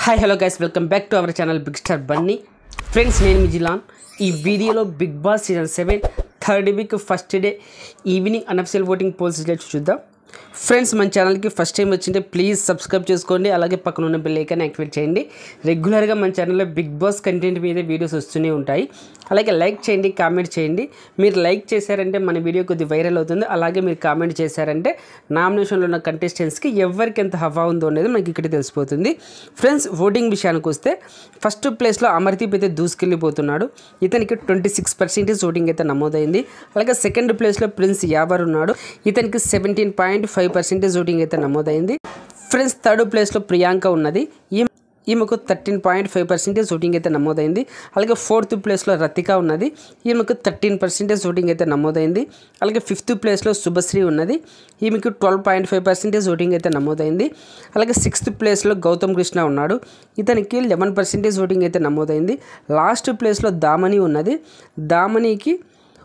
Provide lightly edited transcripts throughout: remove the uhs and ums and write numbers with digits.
hi hello guys welcome back to our channel big star Bunny friends నేను మీ జిలాన్ ఈ వీడియోలో Bigg Boss season 7 third week first day evening unofficial voting polls results చూద్దాం friends మన ఛానల్కి first time వచ్చింటే please subscribe చేసుకోండి అలాగే పక్కన ఉన్న బెల్ ఐకాన్ యాక్టివేట్ చేయండి రెగ్యులర్గా మన ఛానల్లో బిగ్ బాస్ కంటెంట్ మీద వీడియోస్ వస్తూనే ఉంటాయి అలాగే లైక్ చేయండి కామెంట్ చేయండి మీరు లైక్ చేశారంటే మన వీడియో కొద్దిగా వైరల్ అవుతుంది అలాగే మీరు కామెంట్ చేశారంటే నామినేషన్లో ఉన్న కంటెస్టెంట్స్కి ఎవరికి ఎంత హవా ఉందో అనేది మనకి ఇక్కడ తెలిసిపోతుంది ఫ్రెండ్స్ ఓటింగ్ విషయానికి వస్తే ఫస్ట్ ప్లేస్లో అమర్దీప్ అయితే దూసుకెళ్ళిపోతున్నాడు ఇతనికి 26% ఓటింగ్ అయితే నమోదైంది అలాగే సెకండ్ ప్లేస్లో ప్రిన్స్ యావర్ ఉన్నాడు ఇతనికి 17.5% ఓటింగ్ అయితే నమోదైంది ఫ్రెండ్స్ థర్డ్ ప్లేస్లో ప్రియాంక ఉన్నది ఈమెకు 13.5% ఓటింగ్ అయితే నమోదైంది అలాగే ఫోర్త్ ప్లేస్లో రతిక ఉన్నది ఈమెకు 13% ఓటింగ్ అయితే నమోదైంది అలాగే ఫిఫ్త్ ప్లేస్లో శుభశ్రీ ఉన్నది ఈమెకు 12.5% ఓటింగ్ అయితే నమోదైంది అలాగే సిక్స్త్ ప్లేస్లో గౌతమ్ కృష్ణ ఉన్నాడు ఇతనికి 11% ఓటింగ్ అయితే నమోదైంది లాస్ట్ ప్లేస్లో దామని ఉన్నది దామనికి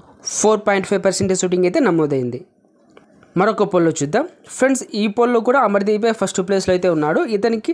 4.5% ఓటింగ్ అయితే నమోదైంది మరొక పోల్లో చూద్దాం ఫ్రెండ్స్ ఈ పోల్లో కూడా అమర్దీపే ఫస్ట్ ప్లేస్లో అయితే ఉన్నాడు ఇతనికి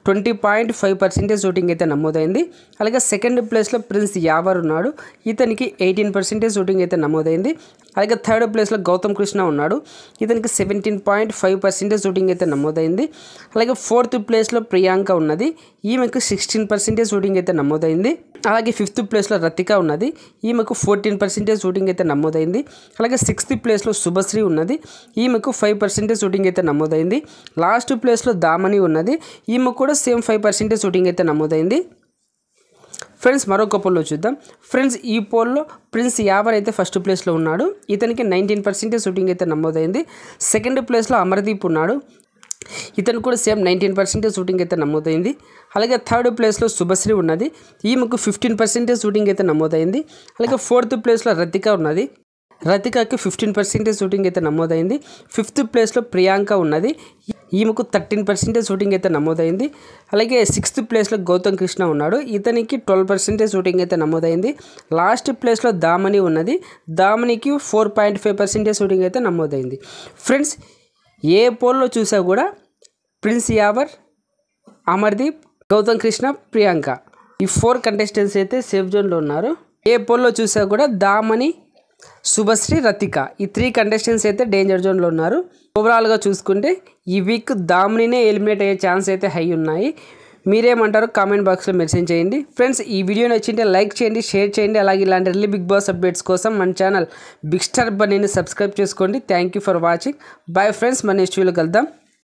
20.5% ఓటింగ్ అయితే నమోదైంది అలాగే సెకండ్ ప్లేస్లో ప్రిన్స్ యావర్ ఉన్నాడు ఇతనికి 18% ఓటింగ్ అయితే నమోదైంది అలాగే థర్డ్ ప్లేస్లో గౌతమ్ కృష్ణ ఉన్నాడు ఇతనికి 17.5% ఓటింగ్ అయితే నమోదైంది అలాగే ఫోర్త్ ప్లేస్లో ప్రియాంక ఉన్నది ఈమెకు 16% ఓటింగ్ అయితే నమోదైంది అలాగే ఫిఫ్త్ ప్లేస్లో రతిక ఉన్నది ఈమెకు 14% ఓటింగ్ అయితే నమోదైంది అలాగే సిక్స్త్ ప్లేస్లో శుభశ్రీ ఉన్నది ఈమెకు 5% ఓటింగ్ అయితే నమోదైంది లాస్ట్ ప్లేస్లో దామని ఉన్నది ఈమెకు కూడా సేమ్ 5% ఓటింగ్ అయితే నమోదైంది ఫ్రెండ్స్ మరొక పోల్లో చూద్దాం ఫ్రెండ్స్ ఈ పోల్లో ప్రిన్స్ యావర్ అయితే ఫస్ట్ ప్లేస్లో ఉన్నాడు ఇతనికి 19% ఓటింగ్ అయితే నమోదైంది సెకండ్ ప్లేస్లో అమర్దీప్ ఉన్నాడు ఇతను కూడా సేమ్ 19% ఓటింగ్ అయితే నమోదైంది అలాగే థర్డ్ ప్లేస్లో శుభశ్రీ ఉన్నది ఈమెకు 15% ఓటింగ్ అయితే నమోదైంది అలాగే ఫోర్త్ ప్లేస్లో రతిక ఉన్నది రతికకి 15% ఓటింగ్ అయితే నమోదైంది ఫిఫ్త్ ప్లేస్లో ప్రియాంక ఉన్నది ఈమెకు 13% ఓటింగ్ అయితే నమోదైంది అలాగే సిక్స్త్ ప్లేస్లో గౌతమ్ కృష్ణ ఉన్నాడు ఇతనికి 12% ఓటింగ్ అయితే నమోదైంది లాస్ట్ ప్లేస్లో దామని ఉన్నది దామనికి 4.5% ఓటింగ్ అయితే నమోదైంది ఫ్రెండ్స్ ఏ పోల్లో చూసా కూడా ప్రిన్స్ యావర్ అమర్దీప్ గౌతమ్ కృష్ణ ప్రియాంక ఈ 4 కంటెస్టెంట్స్ అయితే సేఫ్ జోన్లో ఉన్నారు ఏ పోల్లో చూసా కూడా దామని శుభశ్రీ రతిక ఈ 3 కంటెస్టెంట్స్ అయితే డేంజర్ జోన్లో ఉన్నారు ఓవరాల్గా చూసుకుంటే ఈ వీక్ దామనినే ఎలిమినేట్ అయ్యే ఛాన్స్ అయితే హై ఉన్నాయి మీరేమంటారో కామెంట్ బాక్స్లో మెన్షన్ చేయండి ఫ్రెండ్స్ ఈ వీడియో నచ్చింటే లైక్ చేయండి షేర్ చేయండి అలాగే ఇలాంటి ఎర్లీ బిగ్ బాస్ అప్డేట్స్ కోసం మన ఛానల్ బిగ్ స్టార్ బన్నీని సబ్స్క్రైబ్ చేసుకోండి thank you for watching bye friends మన నెక్స్ట్ వీడియోలో కలుద్దాం